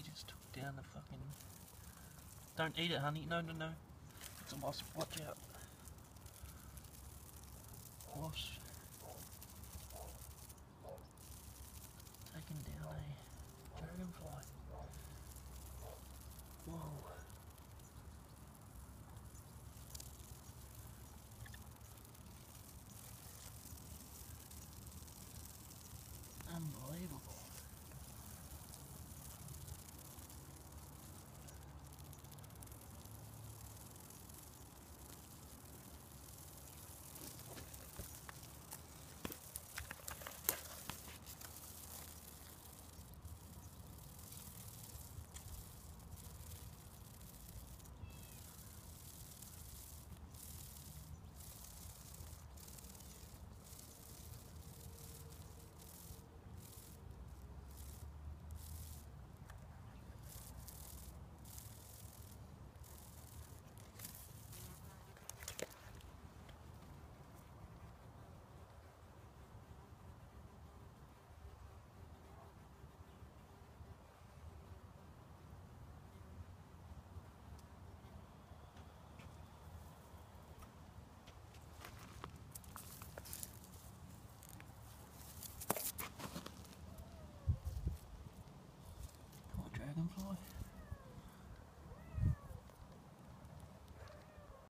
just took down the fucking... Don't eat it, honey. No, no, no. It's a wasp. Watch out. Wasp. Taking down a dragonfly. Whoa.